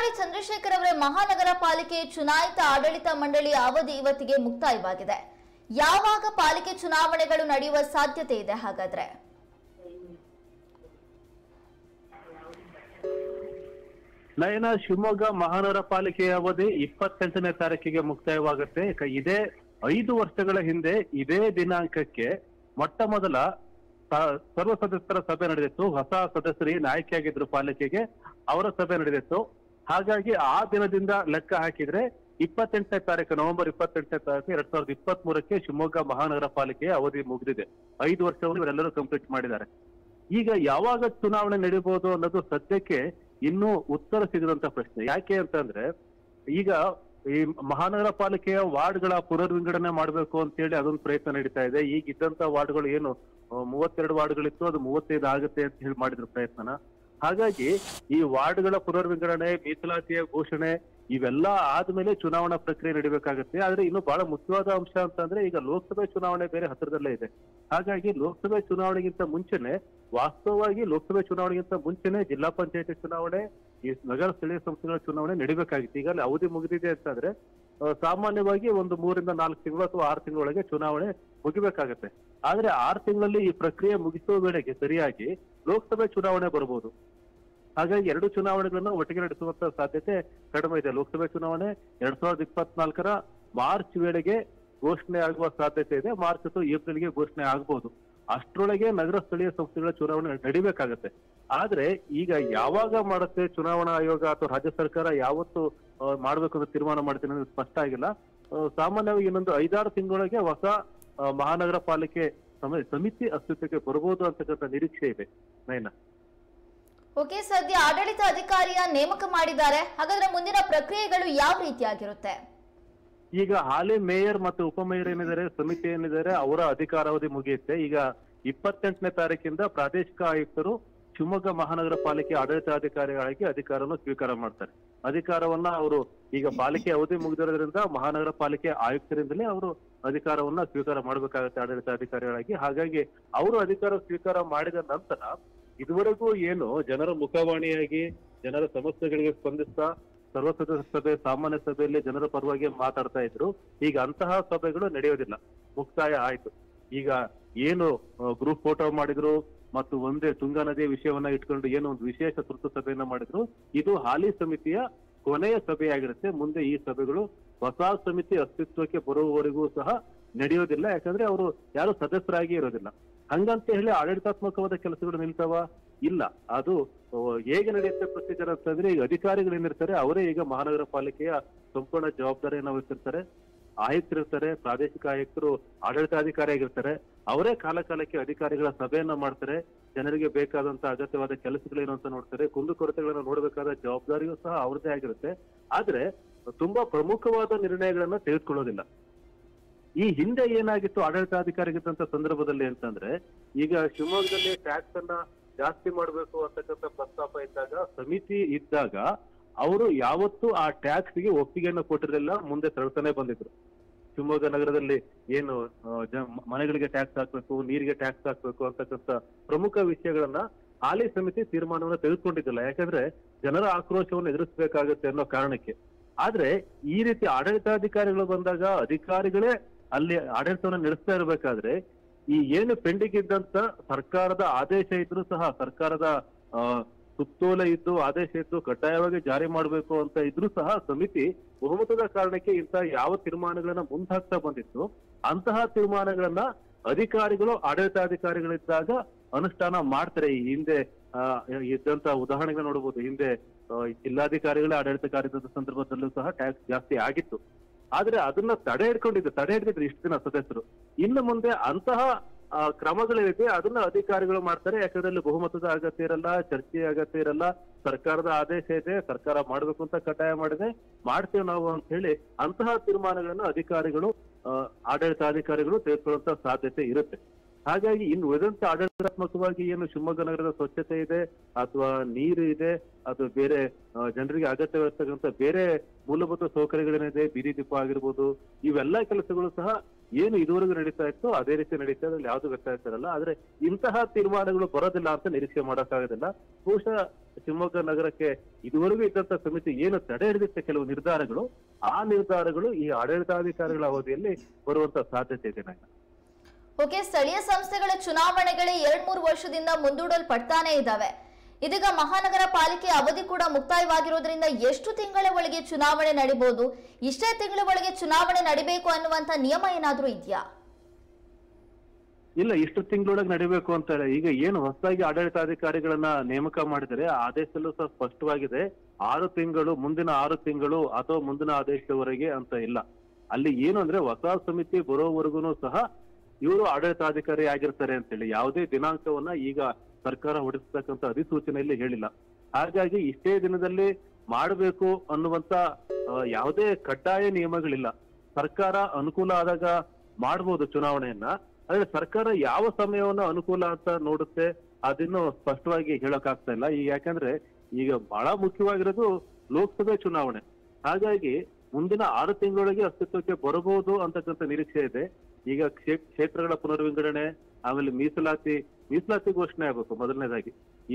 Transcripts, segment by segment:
ಬಳ್ಳಾರಿ ಚಂದ್ರಶೇಖರ್ ಅವರ ಮಹಾನಗರ ಪಾಲಿಕೆ ಚುನಾಯಿತ ಆಡಳಿತ ಮಂಡಳಿ ಅವಧಿ ಇವತ್ತಿಗೆ ಮುಕ್ತಾಯವಾಗಿದೆ. ಯಾವಾಗ ಪಾಲಿಕೆ ಚುನಾವಣೆಗಳು ನಡೆಯುವ ಸಾಧ್ಯತೆ ಇದೆ ಹಾಗಾದ್ರೆ? ನಯನ, ಶಿವಮೊಗ್ಗ ಮಹಾನಗರ ಪಾಲಿಕೆಯ ಅವಧಿ 28ನೇ ತಾರೀಕಿಗೆ ಮುಕ್ತಾಯವಾಗುತ್ತೆ. ಇದೇ 5 ವರ್ಷಗಳ ಹಿಂದೆ ಇದೇ ದಿನಾಂಕಕ್ಕೆ ಮೊಟ್ಟ ಮೊದಲ ಸರ್ವ ಸದಸ್ಯರ ಸಭೆ ನಡೆದಿತ್ತು. ಹೊಸ ಸದಸ್ಯರು ಏನು ಆಯ್ಕೆಯಾಗಿದ್ರು ಪಾಲಿಕೆಗೆ, ಅವರ ಸಭೆ ನಡೆದಿತ್ತು. ಹಾಗಾಗಿ ಆ ದಿನದಿಂದ ಲೆಕ್ಕ ಹಾಕಿದ್ರೆ 28ನೇ ತಾರೀಕು, ನವೆಂಬರ್ 28ನೇ ತಾರೀಕು 2023ಕ್ಕೆ ಶಿವಮೊಗ್ಗ ಮಹಾನಗರ ಪಾಲಿಕೆಯ ಅವಧಿ ಮುಗಿದಿದೆ. 5 ವರ್ಷವನ್ನು ಇವರೆಲ್ಲರೂ ಕಂಪ್ಲೀಟ್ ಮಾಡಿದ್ದಾರೆ. ಈಗ ಯಾವಾಗ ಚುನಾವಣೆ ನಡೆಯಬಹುದು ಅನ್ನೋದು ಸದ್ಯಕ್ಕೆ ಇನ್ನೂ ಉತ್ತರ ಸಿಗದಂತ ಪ್ರಶ್ನೆ. ಯಾಕೆ ಅಂತಂದ್ರೆ, ಈಗ ಈ ಮಹಾನಗರ ಪಾಲಿಕೆಯ ವಾರ್ಡ್ಗಳ ಪುನರ್ವಿಂಗಡಣೆ ಮಾಡಬೇಕು ಅಂತ ಹೇಳಿ ಅದೊಂದು ಪ್ರಯತ್ನ ನಡೀತಾ ಇದೆ. ಈಗ ಇದ್ದಂತ ವಾರ್ಡ್ಗಳು ಏನು 32 ವಾರ್ಡ್ಗಳಿತ್ತು, ಅದು 35 ಆಗುತ್ತೆ ಅಂತ ಹೇಳಿ ಮಾಡಿದ್ರು ಪ್ರಯತ್ನನ. ಹಾಗಾಗಿ ಈ ವಾರ್ಡ್ಗಳ ಪುನರ್ವಿಂಗಡಣೆ, ಮೀಸಲಾತಿಯ ಘೋಷಣೆ ಇವೆಲ್ಲ ಆದ್ಮೇಲೆ ಚುನಾವಣಾ ಪ್ರಕ್ರಿಯೆ ನಡಿಬೇಕಾಗುತ್ತೆ. ಆದ್ರೆ ಇನ್ನು ಬಹಳ ಮುಖ್ಯವಾದ ಅಂಶ ಅಂತಂದ್ರೆ, ಈಗ ಲೋಕಸಭೆ ಚುನಾವಣೆ ಬೇರೆ ಹತ್ತಿರದಲ್ಲೇ ಇದೆ. ಹಾಗಾಗಿ ಲೋಕಸಭೆ ಚುನಾವಣೆಗಿಂತ ಮುಂಚೆನೆ, ವಾಸ್ತವವಾಗಿ ಲೋಕಸಭೆ ಚುನಾವಣೆಗಿಂತ ಮುಂಚೆನೆ ಜಿಲ್ಲಾ ಪಂಚಾಯತಿ ಚುನಾವಣೆ, ಈ ನಗರ ಸ್ಥಳೀಯ ಸಂಸ್ಥೆಗಳ ಚುನಾವಣೆ ನಡಿಬೇಕಾಗಿತ್ತು. ಈಗಾಗಲೇ ಅವಧಿ ಮುಗಿದಿದೆ ಅಂತಂದ್ರೆ ಸಾಮಾನ್ಯವಾಗಿ ಒಂದು 3 ರಿಂದ 4 ತಿಂಗಳು ಅಥವಾ 6 ತಿಂಗಳೊಳಗೆ ಚುನಾವಣೆ ಮುಗಿಬೇಕಾಗತ್ತೆ. ಆದ್ರೆ 6 ತಿಂಗಳಲ್ಲಿ ಈ ಪ್ರಕ್ರಿಯೆ ಮುಗಿಸುವ ವೇಳೆಗೆ ಸರಿಯಾಗಿ ಲೋಕಸಭೆ ಚುನಾವಣೆ ಬರಬಹುದು. ಹಾಗಾಗಿ 2 ಚುನಾವಣೆಗಳನ್ನ ಒಟ್ಟಿಗೆ ನಡೆಸುವಂತ ಸಾಧ್ಯತೆ ಕಡಿಮೆ ಇದೆ. ಲೋಕಸಭೆ ಚುನಾವಣೆ 2024ರ ಮಾರ್ಚ್ ವೇಳೆಗೆ ಘೋಷಣೆ ಆಗುವ ಸಾಧ್ಯತೆ ಇದೆ. ಮಾರ್ಚ್ ಅಥವಾ ಏಪ್ರಿಲ್ಗೆ ಘೋಷಣೆ ಆಗಬಹುದು. ಅಷ್ಟರೊಳಗೆ ನಗರ ಸ್ಥಳೀಯ ಸಂಸ್ಥೆಗಳ ಚುನಾವಣೆ ನಡಿಬೇಕಾಗತ್ತೆ. ಆದ್ರೆ ಈಗ ಯಾವಾಗ ಮಾಡುತ್ತೆ ಚುನಾವಣಾ ಆಯೋಗ ಅಥವಾ ರಾಜ್ಯ ಸರ್ಕಾರ ಯಾವತ್ತು ಮಾಡ್ಬೇಕು ಅಂತ ತೀರ್ಮಾನ ಮಾಡ್ತೀನಿ ಅನ್ನೋದು ಸ್ಪಷ್ಟ ಆಗಿಲ್ಲ. ಸಾಮಾನ್ಯವಾಗಿ ಇನ್ನೊಂದು 5-6 ತಿಂಗಳೊಳಗೆ ಹೊಸ ಮಹಾನಗರ ಪಾಲಿಕೆ ಸಮಿತಿ ಅಸ್ತಿತ್ವಕ್ಕೆ ಬರಬಹುದು ಅಂತಕ್ಕಂಥ ನಿರೀಕ್ಷೆ ಇದೆ. ನಯನ, ಓಕೆ, ಸದ್ಯ ಆಡಳಿತ ಅಧಿಕಾರಿಯ ನೇಮಕ ಮಾಡಿದ್ದಾರೆ. ಹಾಗಾದ್ರೆ ಮುಂದಿನ ಪ್ರಕ್ರಿಯೆಗಳು ಯಾವ ರೀತಿಯಾಗಿರುತ್ತೆ? ಈಗ ಹಾಲಿ ಮೇಯರ್ ಮತ್ತು ಉಪಮೇಯರ್ ಏನಿದ್ದಾರೆ, ಸಮಿತಿ ಏನಿದ್ದಾರೆ, ಅವರ ಅಧಿಕಾರಾವಧಿ ಮುಗಿಯುತ್ತೆ. ಈಗ 28ನೇ ತಾರೀಕಿಂದ ಪ್ರಾದೇಶಿಕ ಆಯುಕ್ತರು ಶಿವಮೊಗ್ಗ ಮಹಾನಗರ ಪಾಲಿಕೆ ಆಡಳಿತಾಧಿಕಾರಿಗಳಾಗಿ ಅಧಿಕಾರವನ್ನು ಸ್ವೀಕಾರ ಮಾಡ್ತಾರೆ. ಅಧಿಕಾರವನ್ನ ಅವರು ಈಗ ಪಾಲಿಕೆ ಅವಧಿ ಮುಗಿದಿರೋದ್ರಿಂದ ಮಹಾನಗರ ಪಾಲಿಕೆ ಆಯುಕ್ತರಿಂದಲೇ ಅವರು ಅಧಿಕಾರವನ್ನ ಸ್ವೀಕಾರ ಮಾಡಬೇಕಾಗುತ್ತೆ ಆಡಳಿತಾಧಿಕಾರಿಗಳಾಗಿ. ಹಾಗಾಗಿ ಅವರು ಅಧಿಕಾರ ಸ್ವೀಕಾರ ಮಾಡಿದ ನಂತರ ಇದುವರೆಗೂ ಏನು ಜನರ ಮುಖವಾಣಿಯಾಗಿ ಜನರ ಸಮಸ್ಯೆಗಳಿಗೆ ಸ್ಪಂದಿಸ್ತಾ ಸರ್ವ ಸದಸ್ಯ ಸಭೆ, ಸಾಮಾನ್ಯ ಸಭೆಯಲ್ಲಿ ಜನರ ಪರವಾಗಿ ಮಾತಾಡ್ತಾ ಇದ್ರು. ಈಗ ಅಂತಹ ಸಭೆಗಳು ನಡೆಯೋದಿಲ್ಲ, ಮುಕ್ತಾಯ ಆಯ್ತು. ಈಗ ಏನು ಗ್ರೂಪ್ ಫೋಟೋ ಮಾಡಿದ್ರು ಮತ್ತು ಒಂದೇ ತುಂಗಾ ನದಿಯ ವಿಷಯವನ್ನ ಇಟ್ಕೊಂಡು ಏನೋ ಒಂದು ವಿಶೇಷ ತುರ್ತು ಸಭೆಯನ್ನ ಮಾಡಿದ್ರು, ಇದು ಹಾಲಿ ಸಮಿತಿಯ ಕೊನೆಯ ಸಭೆಯಾಗಿರುತ್ತೆ. ಮುಂದೆ ಈ ಸಭೆಗಳು ಹೊಸ ಸಮಿತಿ ಅಸ್ತಿತ್ವಕ್ಕೆ ಬರುವವರೆಗೂ ಸಹ ನಡೆಯೋದಿಲ್ಲ. ಯಾಕಂದ್ರೆ ಅವರು ಯಾರು ಸದಸ್ಯರಾಗಿ ಇರೋದಿಲ್ಲ. ಹಂಗಂತ ಹೇಳಿ ಆಡಳಿತಾತ್ಮಕವಾದ ಕೆಲಸಗಳು ನಿಲ್ತಾವ? ಇಲ್ಲ. ಅದು ಹೇಗೆ ನಡೆಯುತ್ತೆ ಪ್ರೊಸೀಜರ್ ಅಂತಂದ್ರೆ, ಈಗ ಅಧಿಕಾರಿಗಳು ಏನಿರ್ತಾರೆ ಅವರೇ ಈಗ ಮಹಾನಗರ ಪಾಲಿಕೆಯ ಸಂಪೂರ್ಣ ಜವಾಬ್ದಾರಿಯನ್ನು ವಹಿಸಿರ್ತಾರೆ. ಆಯುಕ್ತರಿರ್ತಾರೆ, ಪ್ರಾದೇಶಿಕ ಆಯುಕ್ತರು ಆಡಳಿತಾಧಿಕಾರಿ ಆಗಿರ್ತಾರೆ. ಅವರೇ ಕಾಲಕಾಲಕ್ಕೆ ಅಧಿಕಾರಿಗಳ ಸಭೆಯನ್ನ ಮಾಡ್ತಾರೆ. ಜನರಿಗೆ ಬೇಕಾದಂತ ಅಗತ್ಯವಾದ ಕೆಲಸಗಳೇನು ಅಂತ ನೋಡ್ತಾರೆ. ಕುಂದುಕೊರತೆಗಳನ್ನ ನೋಡ್ಬೇಕಾದ ಜವಾಬ್ದಾರಿಯೂ ಸಹ ಅವ್ರದ್ದೇ ಆಗಿರುತ್ತೆ. ಆದ್ರೆ ತುಂಬಾ ಪ್ರಮುಖವಾದ ನಿರ್ಣಯಗಳನ್ನ ತೆಗೆದುಕೊಳ್ಳೋದಿಲ್ಲ. ಈ ಹಿಂದೆ ಏನಾಗಿತ್ತು ಆಡಳಿತಾಧಿಕಾರಿಗಿದ್ದಂತ ಸಂದರ್ಭದಲ್ಲಿ ಅಂತಂದ್ರೆ, ಈಗ ಶಿವಮೊಗ್ಗದಲ್ಲಿ ಟ್ಯಾಕ್ಸ್ ಅನ್ನ ಜಾಸ್ತಿ ಮಾಡ್ಬೇಕು ಅಂತಕ್ಕಂಥ ಪ್ರಸ್ತಾಪ ಇದ್ದಾಗ, ಸಮಿತಿ ಇದ್ದಾಗ ಅವರು ಯಾವತ್ತೂ ಆ ಟ್ಯಾಕ್ಸ್ ಗೆ ಒಪ್ಪಿಗೆಯನ್ನು ಕೊಟ್ಟಿರಲಿಲ್ಲ, ಮುಂದೆ ತಳ್ತಾನೆ ಬಂದಿದ್ರು. ಶಿವಮೊಗ್ಗ ನಗರದಲ್ಲಿ ಏನು ಮನೆಗಳಿಗೆ ಟ್ಯಾಕ್ಸ್ ಹಾಕ್ಬೇಕು, ನೀರಿಗೆ ಟ್ಯಾಕ್ಸ್ ಹಾಕ್ಬೇಕು ಅಂತಕ್ಕಂಥ ಪ್ರಮುಖ ವಿಷಯಗಳನ್ನ ಹಾಲಿ ಸಮಿತಿ ತೀರ್ಮಾನವನ್ನ ತೆಗೆದುಕೊಂಡಿದ್ದಿಲ್ಲ. ಯಾಕಂದ್ರೆ ಜನರ ಆಕ್ರೋಶವನ್ನು ಎದುರಿಸಬೇಕಾಗುತ್ತೆ ಅನ್ನೋ ಕಾರಣಕ್ಕೆ. ಆದ್ರೆ ಈ ರೀತಿ ಆಡಳಿತಾಧಿಕಾರಿಗಳು ಬಂದಾಗ ಅಧಿಕಾರಿಗಳೇ ಅಲ್ಲಿ ಆಡಳಿತವನ್ನ ನಡೆಸ್ತಾ ಇರ್ಬೇಕಾದ್ರೆ, ಈ ಏನು ಪೆಂಡಿಂಗ್ ಇದ್ದಂತ ಸರ್ಕಾರದ ಆದೇಶ ಇದ್ರು ಸಹ, ಸರ್ಕಾರದ ಸುತ್ತೋಲೆ ಇದ್ದು ಆದೇಶ ಇದ್ದು ಕಡ್ಡಾಯವಾಗಿ ಜಾರಿ ಮಾಡಬೇಕು ಅಂತ ಇದ್ರು ಸಹ ಸಮಿತಿ ಬಹುಮತದ ಕಾರಣಕ್ಕೆ ಇಂತಹ ಯಾವ ತೀರ್ಮಾನಗಳನ್ನ ಮುಂದಾಕ್ತಾ ಬಂದಿತ್ತು, ಅಂತಹ ತೀರ್ಮಾನಗಳನ್ನ ಅಧಿಕಾರಿಗಳು ಆಡಳಿತಾಧಿಕಾರಿಗಳಿದ್ದಾಗ ಅನುಷ್ಠಾನ ಮಾಡ್ತಾರೆ. ಈ ಹಿಂದೆ ಇದ್ದಂತ ಉದಾಹರಣೆಗಳನ್ನ ನೋಡಬಹುದು. ಹಿಂದೆ ಜಿಲ್ಲಾಧಿಕಾರಿಗಳೇ ಆಡಳಿತಕಾರಿದ ಸಂದರ್ಭದಲ್ಲೂ ಸಹ ಟ್ಯಾಕ್ಸ್ ಜಾಸ್ತಿ ಆಗಿತ್ತು. ಆದ್ರೆ ಅದನ್ನ ತಡೆ ಹಿಡಿದಿದ್ರು ಇಷ್ಟು ದಿನ ಸದಸ್ಯರು. ಇನ್ನು ಮುಂದೆ ಅಂತಹ ಕ್ರಮಗಳೇನಿದೆ ಅದನ್ನ ಅಧಿಕಾರಿಗಳು ಮಾಡ್ತಾರೆ. ಯಾಕಂದ್ರೆ ಅಲ್ಲಿ ಬಹುಮತದ ಅಗತ್ಯ ಇರಲ್ಲ, ಚರ್ಚೆ ಅಗತ್ಯ ಇರಲ್ಲ. ಸರ್ಕಾರದ ಆದೇಶ ಇದೆ, ಸರ್ಕಾರ ಮಾಡ್ಬೇಕು ಅಂತ ಕಡ್ಡಾಯ ಮಾಡಿದೆ, ಮಾಡ್ತೇವೆ ನಾವು ಅಂತ ಹೇಳಿ ಅಂತಹ ತೀರ್ಮಾನಗಳನ್ನ ಅಧಿಕಾರಿಗಳು, ಆಡಳಿತಾಧಿಕಾರಿಗಳು ತೆಗೆದುಕೊಳ್ಳುವಂತ ಸಾಧ್ಯತೆ ಇರುತ್ತೆ. ಹಾಗಾಗಿ ಇನ್ನು ಉಳಿದಂತ ಆಡಳಿತಾತ್ಮಕವಾಗಿ ಏನು ಶಿವಮೊಗ್ಗ ನಗರದ ಸ್ವಚ್ಛತೆ ಇದೆ ಅಥವಾ ನೀರು ಇದೆ, ಅದು ಬೇರೆ ಜನರಿಗೆ ಅಗತ್ಯವಿರ್ತಕ್ಕಂಥ ಬೇರೆ ಮೂಲಭೂತ ಸೌಕರ್ಯಗಳೇನಿದೆ, ಬೀದಿ ದೀಪ ಆಗಿರ್ಬೋದು, ಇವೆಲ್ಲ ಕೆಲಸಗಳು ಸಹ ಏನು ಇದುವರೆಗೂ ನಡೀತಾ ಇತ್ತು ಅದೇ ರೀತಿ ನಡೀತಾ ಇದ್ರಲ್ಲಿ ಯಾವ್ದು ವ್ಯತ್ಯಾಸ ಇರಲ್ಲ. ಆದ್ರೆ ಇಂತಹ ತೀರ್ಮಾನಗಳು ಬರೋದಿಲ್ಲ ಅಂತ ನಿರೀಕ್ಷೆ ಮಾಡೋಕ್ಕಾಗೋದಿಲ್ಲ. ಬಹುಶಃ ಶಿವಮೊಗ್ಗ ನಗರಕ್ಕೆ ಇದುವರೆಗೂ ಇದ್ದಂತ ಸಮಿತಿ ಏನು ತಡೆ ಹಿಡಿದಿತ್ತೆ ಕೆಲವು ನಿರ್ಧಾರಗಳು, ಆ ನಿರ್ಧಾರಗಳು ಈ ಆಡಳಿತಾಧಿಕಾರಿಗಳ ಅವಧಿಯಲ್ಲಿ ಬರುವಂತ ಸಾಧ್ಯತೆ ಇದೆ. ಓಕೆ, ಸ್ಥಳೀಯ ಸಂಸ್ಥೆಗಳ ಚುನಾವಣೆಗಳೇ 2-3 ವರ್ಷದಿಂದ ಮುಂದೂಡಲ್ಪಡ್ತಾನೆ ಇದ್ದಾವೆ. ಇದೀಗ ಮಹಾನಗರ ಪಾಲಿಕೆ ಅವಧಿ ಕೂಡ ಮುಕ್ತಾಯವಾಗಿರೋದ್ರಿಂದ ಎಷ್ಟು ತಿಂಗಳ ಒಳಗೆ ಚುನಾವಣೆ ನಡೀಬಹುದು? ಇಷ್ಟೇ ತಿಂಗಳ ಒಳಗೆ ಚುನಾವಣೆ ನಡಿಬೇಕು ಅನ್ನುವಂತ ನಿಯಮ ಏನಾದ್ರೂ ಇದೆಯಾ? ಇಲ್ಲ, ಇಷ್ಟು ತಿಂಗಳೊಳಗೆ ನಡಿಬೇಕು ಅಂತ ಈಗ ಏನು ಹೊಸದಾಗಿ ಆಡಳಿತಾಧಿಕಾರಿಗಳನ್ನ ನೇಮಕ ಮಾಡಿದರೆ ಆದೇಶದಲ್ಲೂ ಸಹ ಸ್ಪಷ್ಟವಾಗಿದೆ 6 ತಿಂಗಳು, ಮುಂದಿನ 6 ತಿಂಗಳು ಅಥವಾ ಮುಂದಿನ ಆದೇಶದವರೆಗೆ ಅಂತ ಇಲ್ಲ. ಅಲ್ಲಿ ಏನು ಅಂದ್ರೆ ಹೊಸ ಸಮಿತಿ ಬರೋವರೆಗೂ ಸಹ ಇವರು ಆಡಳಿತಾಧಿಕಾರಿ ಆಗಿರ್ತಾರೆ ಅಂತೇಳಿ ಯಾವುದೇ ದಿನಾಂಕವನ್ನ ಈಗ ಸರ್ಕಾರ ಹೊರಡಿಸ್ತಕ್ಕಂಥ ಅಧಿಸೂಚನೆಯಲ್ಲಿ ಹೇಳಿಲ್ಲ. ಹಾಗಾಗಿ ಇಷ್ಟೇ ದಿನದಲ್ಲಿ ಮಾಡಬೇಕು ಅನ್ನುವಂತ ಯಾವುದೇ ಕಡ್ಡಾಯ ನಿಯಮಗಳಿಲ್ಲ. ಸರ್ಕಾರ ಅನುಕೂಲ ಆದಾಗ ಮಾಡ್ಬೋದು ಚುನಾವಣೆಯನ್ನ. ಆದ್ರೆ ಸರ್ಕಾರ ಯಾವ ಸಮಯವನ್ನ ಅನುಕೂಲ ಅಂತ ನೋಡುತ್ತೆ ಅದನ್ನು ಸ್ಪಷ್ಟವಾಗಿ ಹೇಳಕ್ಕಾಗ್ತಾ ಇಲ್ಲ. ಈಗ ಯಾಕಂದ್ರೆ ಈಗ ಬಹಳ ಮುಖ್ಯವಾಗಿರೋದು ಲೋಕಸಭೆ ಚುನಾವಣೆ. ಹಾಗಾಗಿ ಮುಂದಿನ 6 ತಿಂಗಳೊಳಗೆ ಅಸ್ತಿತ್ವಕ್ಕೆ ಬರಬಹುದು ಅಂತಕ್ಕಂಥ ನಿರೀಕ್ಷೆ ಇದೆ. ಈಗ ಕ್ಷೇತ್ರಗಳ ಪುನರ್ವಿಂಗಡಣೆ, ಆಮೇಲೆ ಮೀಸಲಾತಿ ಘೋಷಣೆ ಆಗ್ಬೇಕು ಮೊದಲನೇದಾಗಿ.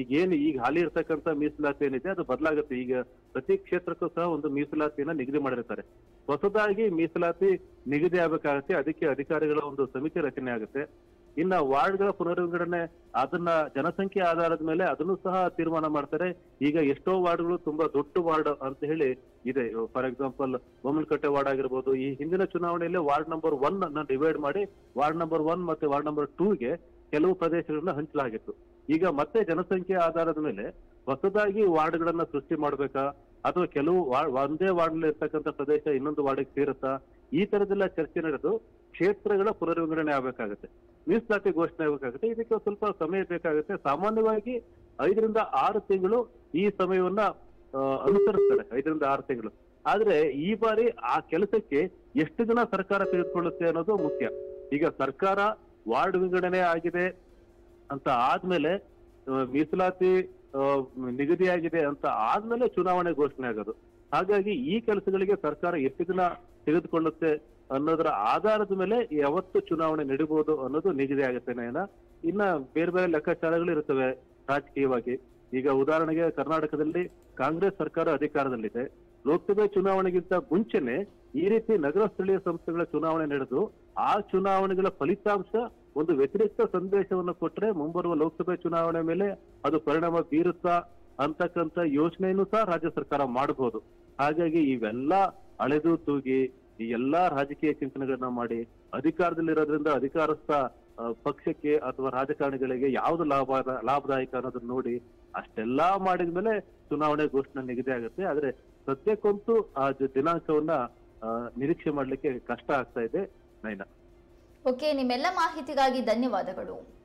ಈಗ ಹಾಲಿ ಇರ್ತಕ್ಕಂಥ ಮೀಸಲಾತಿ ಏನಿದೆ ಅದು ಬದಲಾಗುತ್ತೆ. ಈಗ ಪ್ರತಿ ಕ್ಷೇತ್ರಕ್ಕೂ ಸಹ ಒಂದು ಮೀಸಲಾತಿಯನ್ನ ನಿಗದಿ ಮಾಡಿರ್ತಾರೆ. ಹೊಸದಾಗಿ ಮೀಸಲಾತಿ ನಿಗದಿ ಆಗ್ಬೇಕಾಗತ್ತೆ. ಅದಕ್ಕೆ ಅಧಿಕಾರಿಗಳ ಒಂದು ಸಮಿತಿ ರಚನೆ ಆಗುತ್ತೆ. ಇನ್ನ ವಾರ್ಡ್ಗಳ ಪುನರ್ವಿಂಗಡಣೆ ಅದನ್ನ ಜನಸಂಖ್ಯೆ ಆಧಾರದ ಮೇಲೆ ಅದನ್ನು ಸಹ ತೀರ್ಮಾನ ಮಾಡ್ತಾರೆ. ಈಗ ಎಷ್ಟೋ ವಾರ್ಡ್ಗಳು ತುಂಬಾ ದೊಡ್ಡ ವಾರ್ಡ್ ಅಂತ ಹೇಳಿ ಇದೆ. ಫಾರ್ ಎಕ್ಸಾಂಪಲ್ ಬೊಮ್ಮನಕಟ್ಟೆ ವಾರ್ಡ್ ಆಗಿರ್ಬೋದು. ಈ ಹಿಂದಿನ ಚುನಾವಣೆಯಲ್ಲಿ ವಾರ್ಡ್ ನಂಬರ್ 1 ಅನ್ನ ಡಿವೈಡ್ ಮಾಡಿ ವಾರ್ಡ್ ನಂಬರ್ 1 ಮತ್ತೆ ವಾರ್ಡ್ ನಂಬರ್ 2ಗೆ ಕೆಲವು ಪ್ರದೇಶಗಳನ್ನ ಹಂಚಲಾಗಿತ್ತು. ಈಗ ಮತ್ತೆ ಜನಸಂಖ್ಯೆ ಆಧಾರದ ಮೇಲೆ ಹೊಸದಾಗಿ ವಾರ್ಡ್ಗಳನ್ನ ಸೃಷ್ಟಿ ಮಾಡ್ಬೇಕಾ ಅಥವಾ ಕೆಲವು ಒಂದೇ ವಾರ್ಡ್ ಇರ್ತಕ್ಕಂಥ ಪ್ರದೇಶ ಇನ್ನೊಂದು ವಾರ್ಡ್ಗೆ ಸೇರುತ್ತಾ, ಈ ತರದೆಲ್ಲ ಚರ್ಚೆ ನಡೆದು ಕ್ಷೇತ್ರಗಳ ಪುನರ್ವಿಂಗಡಣೆ ಆಗ್ಬೇಕಾಗತ್ತೆ, ಮೀಸಲಾತಿ ಘೋಷಣೆ ಆಗ್ಬೇಕಾಗುತ್ತೆ. ಇದಕ್ಕೆ ಸ್ವಲ್ಪ ಸಮಯ ಬೇಕಾಗುತ್ತೆ. ಸಾಮಾನ್ಯವಾಗಿ 5 ರಿಂದ 6 ತಿಂಗಳು ಈ ಸಮಯವನ್ನ ಅನುಸರಿಸ್ತಾರೆ, 5 ರಿಂದ 6 ತಿಂಗಳು. ಆದ್ರೆ ಈ ಬಾರಿ ಆ ಕೆಲಸಕ್ಕೆ ಎಷ್ಟು ದಿನ ಸರ್ಕಾರ ತೆಗೆದುಕೊಳ್ಳುತ್ತೆ ಅನ್ನೋದು ಮುಖ್ಯ. ಈಗ ಸರ್ಕಾರ ವಾರ್ಡ್ ವಿಂಗಡಣೆ ಆಗಿದೆ ಅಂತ ಆದ್ಮೇಲೆ, ಮೀಸಲಾತಿ ನಿಗದಿಯಾಗಿದೆ ಅಂತ ಆದ್ಮೇಲೆ ಚುನಾವಣೆ ಘೋಷಣೆ ಆಗೋದು. ಹಾಗಾಗಿ ಈ ಕೆಲಸಗಳಿಗೆ ಸರ್ಕಾರ ಎಷ್ಟು ದಿನ ತೆಗೆದುಕೊಳ್ಳುತ್ತೆ ಅನ್ನೋದರ ಆಧಾರದ ಮೇಲೆ ಯಾವತ್ತು ಚುನಾವಣೆ ನಡೀಬಹುದು ಅನ್ನೋದು ನಿಗದಿ ಆಗುತ್ತೆ. ಇನ್ನ ಬೇರೆ ಬೇರೆ ಲೆಕ್ಕಾಚಾರಗಳು ಇರುತ್ತವೆ ರಾಜಕೀಯವಾಗಿ. ಈಗ ಉದಾಹರಣೆಗೆ ಕರ್ನಾಟಕದಲ್ಲಿ ಕಾಂಗ್ರೆಸ್ ಸರ್ಕಾರ ಅಧಿಕಾರದಲ್ಲಿದೆ. ಲೋಕಸಭೆ ಚುನಾವಣೆಗಿಂತ ಮುಂಚೆನೆ ಈ ರೀತಿ ನಗರ ಸ್ಥಳೀಯ ಸಂಸ್ಥೆಗಳ ಚುನಾವಣೆ ನಡೆದು ಆ ಚುನಾವಣೆಗಳ ಫಲಿತಾಂಶ ಒಂದು ವ್ಯತಿರಿಕ್ತ ಸಂದೇಶವನ್ನು ಕೊಟ್ರೆ ಮುಂಬರುವ ಲೋಕಸಭೆ ಚುನಾವಣೆ ಮೇಲೆ ಅದು ಪರಿಣಾಮ ಬೀರುತ್ತಾ ಅಂತಕ್ಕಂಥ ಯೋಚನೆಯನ್ನು ಸಹ ರಾಜ್ಯ ಸರ್ಕಾರ ಮಾಡಬಹುದು. ಹಾಗಾಗಿ ಇವೆಲ್ಲ ಅಳೆದು ತೂಗಿ ಈ ಎಲ್ಲಾ ರಾಜಕೀಯ ಚಿಂತನೆಗಳನ್ನ ಮಾಡಿ ಅಧಿಕಾರದಲ್ಲಿರೋದ್ರಿಂದ ಅಧಿಕಾರಸ್ಥ ಪಕ್ಷಕ್ಕೆ ಅಥವಾ ರಾಜಕಾರಣಿಗಳಿಗೆ ಯಾವ್ದು ಲಾಭದಾಯಕ ಅನ್ನೋದನ್ನ ನೋಡಿ ಅಷ್ಟೆಲ್ಲಾ ಮಾಡಿದ್ಮೇಲೆ ಚುನಾವಣೆ ಘೋಷಣೆ ನಿಗದಿ ಆಗುತ್ತೆ. ಆದ್ರೆ ಸದ್ಯಕ್ಕಂತೂ ಆ ದಿನಾಂಕವನ್ನ ನಿರೀಕ್ಷೆ ಮಾಡ್ಲಿಕ್ಕೆ ಕಷ್ಟ ಆಗ್ತಾ ಇದೆ. ನೈನಾ. ಓಕೆ, ನಿಮ್ಮೆಲ್ಲ ಮಾಹಿತಿಗಾಗಿ ಧನ್ಯವಾದಗಳು.